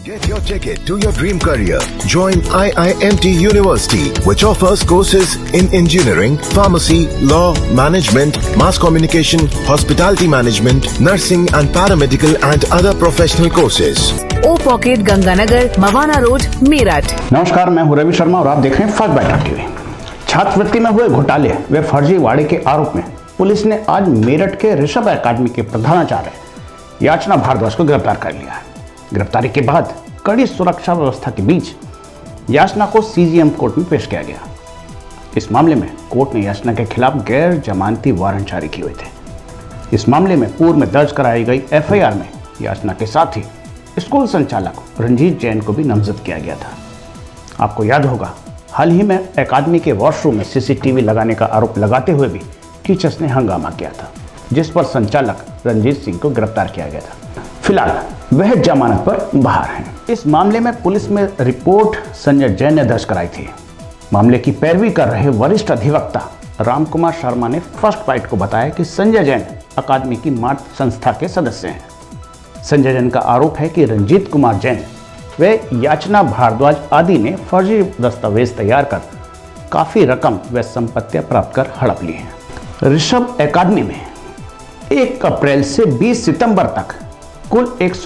Get your ticket to your dream career. Join IIMT University, which offers courses in engineering, pharmacy, law, management, mass communication, hospitality management, nursing and paramedical and other professional courses. O pocket Ganganagar, Mawana road, Meerut. नमस्कार, मैं हूं रवि शर्मा और आप देख रहे हैं first bite TV. छात्रवृत्ति में हुए घोटाले व फर्जीवाड़े के आरोप में पुलिस ने आज मेरठ के ऋषभ एकेडमी के प्रधानाचार्य याचना भारद्वाज को गिरफ्तार कर लिया है। गिरफ्तारी के बाद कड़ी सुरक्षा व्यवस्था के बीच याचना को सीजीएम कोर्ट में पेश किया गया। इस मामले में कोर्ट ने याचना के खिलाफ गैर जमानती वारंट जारी किए हुए थे। इस मामले में पूर्व में दर्ज कराई गई एफआईआर में याचना के साथ ही स्कूल संचालक रंजीत जैन को भी नामजद किया गया था। आपको याद होगा, हाल ही में एकेडमी के वॉशरूम में सीसीटीवी लगाने का आरोप लगाते हुए भी टीचर्स ने हंगामा किया था, जिस पर संचालक रंजीत सिंह को गिरफ्तार किया गया था। फिलहाल वह जमानत पर बाहर हैं। इस मामले में पुलिस में रिपोर्ट संजय जैन ने दर्ज कराई थी। मामले की पैरवी कर रहे वरिष्ठ अधिवक्ता रामकुमार शर्मा ने फर्स्ट बाइट को बताया कि संजय जैन अकादमी की मातृ संस्था के सदस्य हैं। संजय जैन का आरोप है कि रंजीत कुमार जैन व याचना भारद्वाज आदि ने फर्जी दस्तावेज तैयार कर काफी रकम व संपत्तियां प्राप्त कर हड़प ली हैं। ऋषभ एकेडमी में 1 अप्रैल से 20 सितंबर तक कुल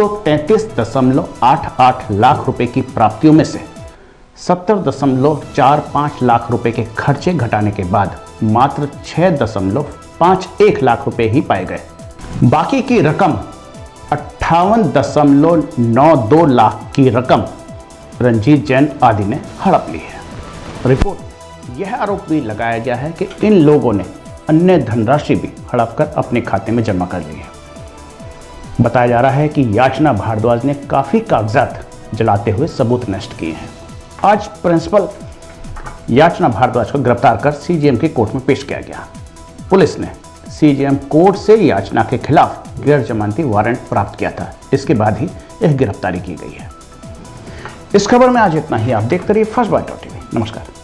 133.88 लाख रुपए की प्राप्तियों में से 70.45 लाख रुपए के खर्चे घटाने के बाद मात्र 6.51 लाख रुपए ही पाए गए। बाकी की रकम 58.92 लाख की रकम रंजीत जैन आदि ने हड़प ली है। रिपोर्ट यह आरोप भी लगाया गया है कि इन लोगों ने अन्य धनराशि भी हड़प कर अपने खाते में जमा कर ली है। बताया जा रहा है कि याचना भारद्वाज ने काफी कागजात जलाते हुए सबूत नष्ट किए हैं। आज प्रिंसिपल याचना भारद्वाज को गिरफ्तार कर सीजीएम के कोर्ट में पेश किया गया। पुलिस ने सीजीएम कोर्ट से याचना के खिलाफ गैर जमानती वारंट प्राप्त किया था। इसके बाद ही यह गिरफ्तारी की गई है। इस खबर में आज इतना ही। आप देखते रहिए फर्स्ट बाइट टीवी। नमस्कार।